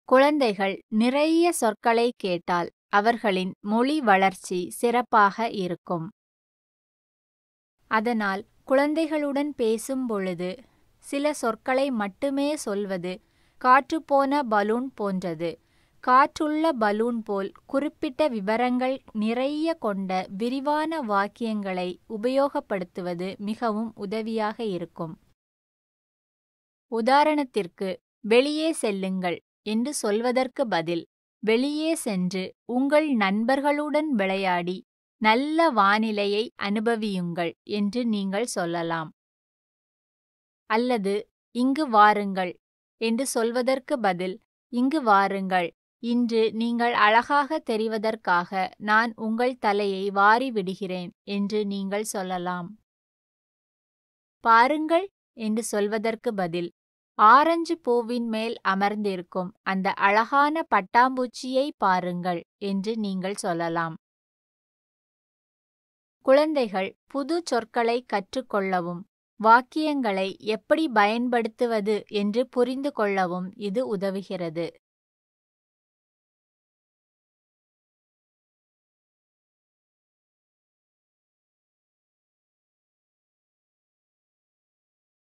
குழந்தைகள் நிறைய சொற்களை கேட்டால் அவர்களின் மொழி வளர்ச்சி சிறப்பாக இருக்கும். அதனால் குழந்தைகளுடன் பேசும் பொழுது சில சொற்களை மட்டுமே சொல்வது காற்றுப்போன பலூன் போன்றது. காற்றுள்ள பலூன் போல் குறிப்பிட்ட விவரங்கள் நிறைய கொண்ட விரிவான வாக்கியங்களை உபயோகப்படுத்துவது மிகவும் உதவியாக இருக்கும். உதாரணத்திற்கு, வெளியே செல்லுங்கள் என்று சொல்வதற்கு பதில், வெளியே சென்று உங்கள் நண்பர்களுடன் விளையாடி நல்ல வானிலையை அனுபவியுங்கள் என்று நீங்கள் சொல்லலாம். அல்லது இங்கு வாருங்கள் என்று சொல்வதற்கு பதில், இங்கு வாருங்கள், இன்று நீங்கள் அழகாக தெரிவதற்காக நான் உங்கள் தலையை வாரி விடுகிறேன் என்று நீங்கள் சொல்லலாம். பாருங்கள் என்று சொல்வதற்கு பதில், ஆரஞ்சு பூவின் மேல் அமர்ந்திருக்கும் அந்த அழகான பட்டாம்பூச்சியை பாருங்கள் என்று நீங்கள் சொல்லலாம். குழந்தைகள் புது சொற்களை கற்றுக்கொள்ளவும் வாக்கியங்களை எப்படி பயன்படுத்துவது என்று புரிந்து கொள்ளவும் இது உதவுகிறது.